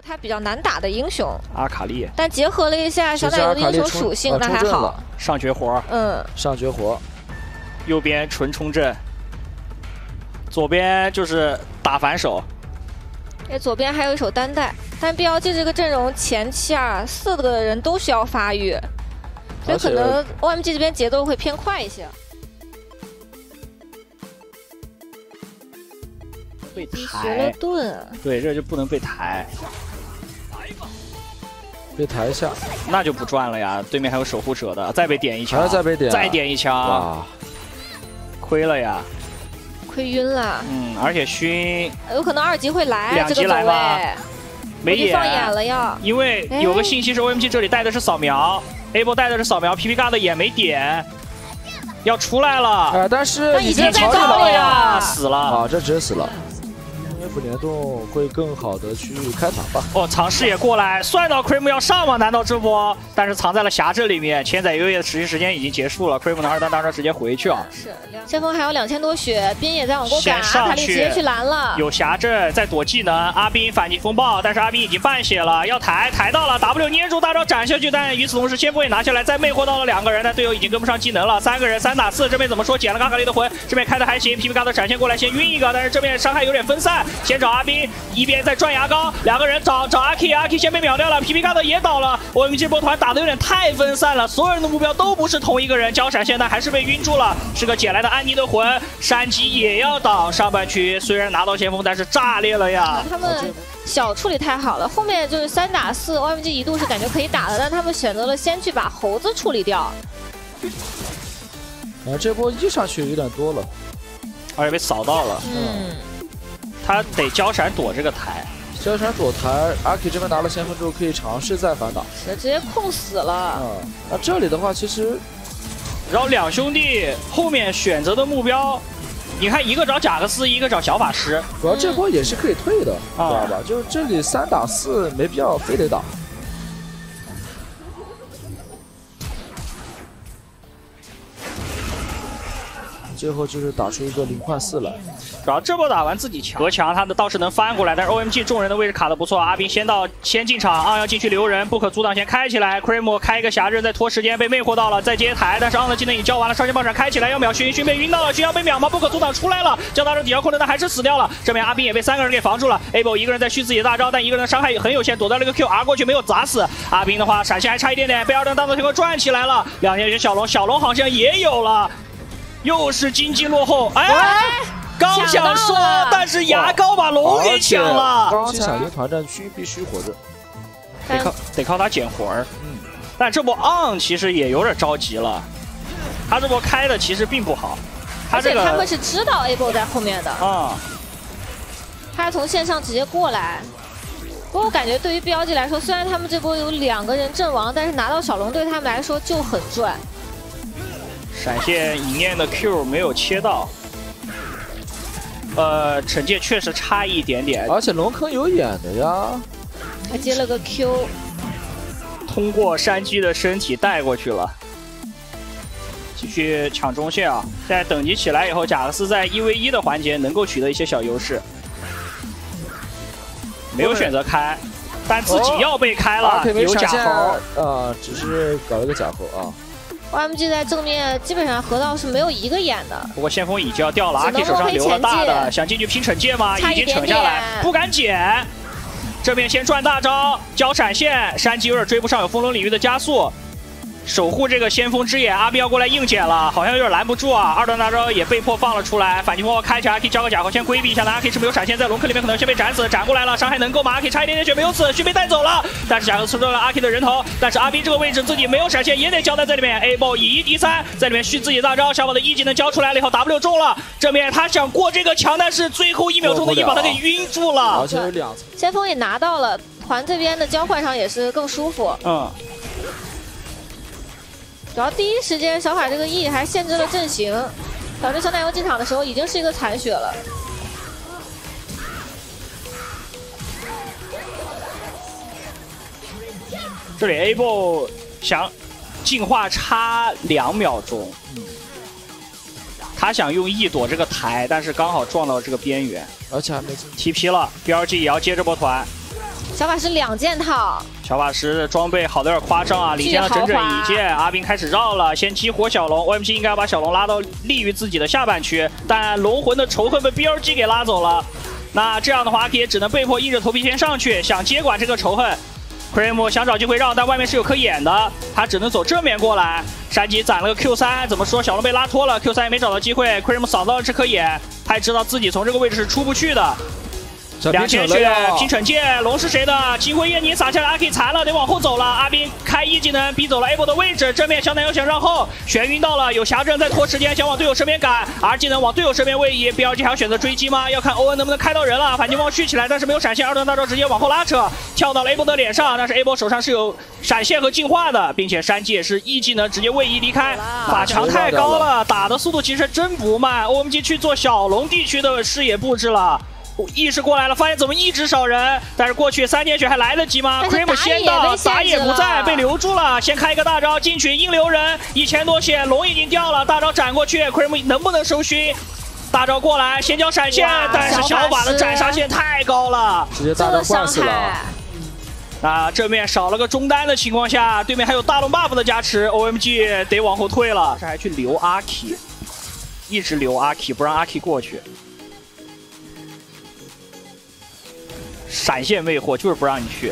他比较难打的英雄阿卡丽， 但结合了一下小奶油的英雄属性，那还好。 上绝活， 上绝活。 右边纯冲阵，左边就是打反手。 左边还有一手单带，但 BLG 这个阵容前期4个人都需要发育，所以可能 OMG 这边节奏会偏快一些。 被抬， 学了盾， 对，这就不能被抬。 被抬一下， 那就不赚了呀！对面还有守护者的，再被点一枪， 还要再被点， 再点一枪， 哇， 亏了呀！ 亏晕了。 而且熏有可能2级会来， 2级来吗？没眼， 放眼了呀！ 因为有个信息是 OMG 这里带的是扫描 ，Able 带的是扫描 ，PP God 的眼没点，要出来了。 但是已经在到了呀，死了啊！这直接死了。F 联动会更好的去开塔吧。 藏视野过来，算到 Cream 要上吗？难道这波？但是藏在了峡阵里面，千载优业的持续时间已经结束了 ，Cream 的2单大招直接回去啊。 是，先锋还有2000多血，冰也在往过赶，阿卡丽直接去拦了。 有峡阵在躲技能，阿冰反击风暴，但是阿冰已经半血了，要抬到了 ，W 捏住大招斩下去，但与此同时先锋也拿下来，再魅惑到了2个人，但队友已经跟不上技能了，3个人3打4，这边怎么说？捡了阿卡丽的魂，这边开的还行 ，PP God 闪现过来先晕一个，但是这边伤害有点分散，先找阿冰。一边在转牙膏，2个人找阿 K， 阿 K 先被秒掉了 ，PP God 也倒了。我们这波团打的有点太分散了，所有人的目标都不是同一个人。交闪现但还是被晕住了，是个捡来的安妮的魂，山鸡也要倒。上半区虽然拿到先锋，但是炸裂了呀！ 他们小处理太好了，后面就是3打4，OMG 一度是感觉可以打的，但他们选择了先去把猴子处理掉。 这波1上去有点多了， 而且被扫到了。他得交闪躲这个台， 交闪躲台，阿 K 这边拿了先锋之后可以尝试再反打， 是直接控死了。 那这里的话其实， 然后2兄弟后面选择的目标，你看一个找贾克斯，一个找小法师， 主要这波也是可以退的，知道吧？就是这里3打4没必要非得打。最后就是打出一个0换4来， 主要这波打完自己强，隔墙他的倒是能翻过来，但是 OMG 众人的位置卡的不错，阿冰先进场，昂要进去留人，不可阻挡先开起来 ，Cream 开一个峡阵再拖时间被魅惑到了，再接台，但是昂的技能已经交完了，上线爆闪开起来要秒熏被晕到了，熏要被秒吗？不可阻挡出来了，交大招底下控制但还是死掉了，这边阿冰也被3个人给防住了 ，Able 一个人在续自己的大招，但一个人的伤害很有限，躲到了一个 Q，R 过去没有砸死，阿冰的话闪现还差一点点，被2单大招天空转起来了，2连血小龙好像也有了。又是经济落后，刚想说，但是牙膏把龙给抢了。 刚才闪灵团战区必须活着， 得靠他捡魂儿。但这波昂其实也有点着急了，他这波开的其实并不好。 而且他们是知道 Able 在后面的他从线上直接过来。不过我感觉对于 BLG 来说，虽然他们这波有2个人阵亡，但是拿到小龙对他们来说就很赚。 闪现隐念的 Q 没有切到，惩戒确实差一点点， 而且龙坑有眼的呀， 还接了个 Q， 通过山鸡的身体带过去了，继续抢中线啊！现在等级起来以后，贾克斯在1v1的环节能够取得一些小优势，没有选择开，但自己要被开了，有假猴， 只是搞了个假猴啊。 OMG 在正面基本上河道是没有一个眼的， 不过先锋已经要掉了，阿 K 手上留了大的，想进去拼惩戒吗？已经惩下来，不敢捡。这边先赚大招，交闪现，山鸡有点追不上，有风龙领域的加速。守护这个先锋之眼，阿冰要过来硬捡了，好像有点拦不住啊！2段大招也被迫放了出来，反击风暴开起来，阿 K 交个假猴先规避一下，但阿 K 是没有闪现，在龙坑里面可能先被斩死，斩过来了，伤害能够吗？阿 K 差一点点血没有死，熏被带走了，但是贾克斯吃中了阿 K 的人头，但是阿冰这个位置自己没有闪现，也得交代在里面 ，Able 以1敌3，在里面续自己的大招，小宝的1技能交出来了以后 ，W 中了，这边他想过这个墙，但是最后1秒钟的1把他给晕住了， 而且有2层， 先锋也拿到了，团这边的交换上也是更舒服，主要第一时间小法这个 E 还限制了阵型，导致小奶油进场的时候已经是一个残血了。 这里 Able 想进化差2秒钟，他想用 E 躲这个台，但是刚好撞到这个边缘， 而且还没 TP 了 ，BLG 也要接这波团。 小法师2件套。 小法师装备好的有点夸张啊，领先了整整1件。阿斌开始绕了，先激活小龙 ，OMG 应该要把小龙拉到利于自己的下半区，但龙魂的仇恨被 BLG 给拉走了。那这样的话，阿 K 也只能被迫硬着头皮先上去，想接管这个仇恨。Cream 想找机会绕，但外面是有颗眼的，他只能走正面过来。山鸡攒了个 Q3，怎么说？小龙被拉脱了 ，Q3 也没找到机会。Cream 扫到了这颗眼，他也知道自己从这个位置是出不去的。 2000血拼惩戒，龙是谁的？金辉夜你撒下来，阿 K 残了，得往后走了。阿斌开1技能逼走了 Able 的位置，正面小奶油想绕后，眩晕到了，有侠阵在拖时间，想往队友身边赶。R 技能往队友身边位移 ，BLG 还要选择追击吗？要看欧文能不能开到人了。反击光续起来，但是没有闪现，2段大招直接往后拉扯，跳到了 Able 的脸上。但是 Able 手上是有闪现和净化的，并且山鸡也是 E 技能直接位移离开，法强太高了，打的速度其实真不慢。OMG 去做小龙地区的视野布置了。 意识过来了，发现怎么一直少人，但是过去3件血还来得及吗 ？Cream 先到，打野不在，被留住了。先开一个大招进去，硬留人，1000多血，龙已经掉了，大招斩过去 ，Cream 能不能收勋？大招过来，先交闪现，但是小法的斩杀线太高了， 直接大招灌死了。 那正面少了个中单的情况下，对面还有大龙 buff 的加持 ，OMG 得往后退了，这还去留阿 K， 一直留阿 K， 不让阿 K 过去。 闪现未获，就是不让你去。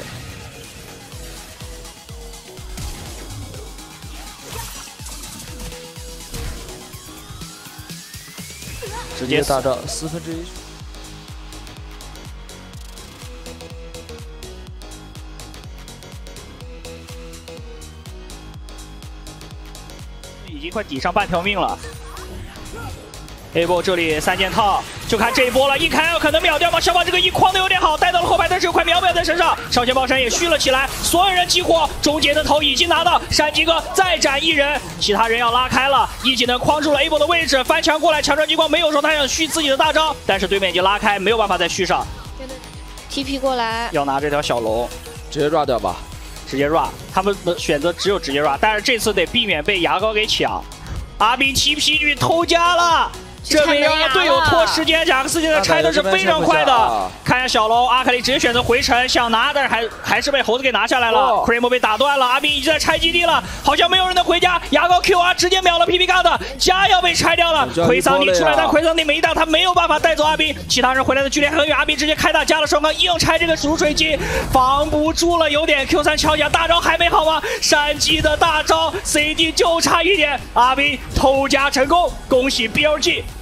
直接大招1/4。 已经快抵上半条命了。Able 这里3件套，就看这一波了，一开可能秒掉吗？小宝这个一框的有点好，带到了后排，但是有块秒在身上。烧钱爆山也续了起来，所有人激活，终结的头已经拿到，山鸡哥再斩1人，其他人要拉开了，E技能框住了 Able 的位置，翻墙过来，强转激光没有说他想续自己的大招，但是对面已经拉开，没有办法再续上。 TP 过来， 要拿这条小龙， 直接 run 掉吧， 直接 run， 他们的选择只有直接 run， 但是这次得避免被牙膏给抢。阿斌7P 女偷家了。 这边要让队友拖时间，贾克斯现在拆的是非常快的。看下小龙，阿卡丽直接选择回城想拿，但是还是被猴子给拿下来了。Cream 被打断了，阿斌已经在拆基地了，好像没有人能回家。牙膏 QR 直接秒了 PP God， 家要被拆掉了。奎桑尼出来，但奎桑尼没打，他没有办法带走阿斌。其他人回来的距离很远，阿斌直接开大加了双杠，硬拆这个储水机，防不住了，有点 Q3 敲甲，大招还没好吗？山鸡的大招 CD 就差1点，阿斌偷家成功，恭喜 BLG。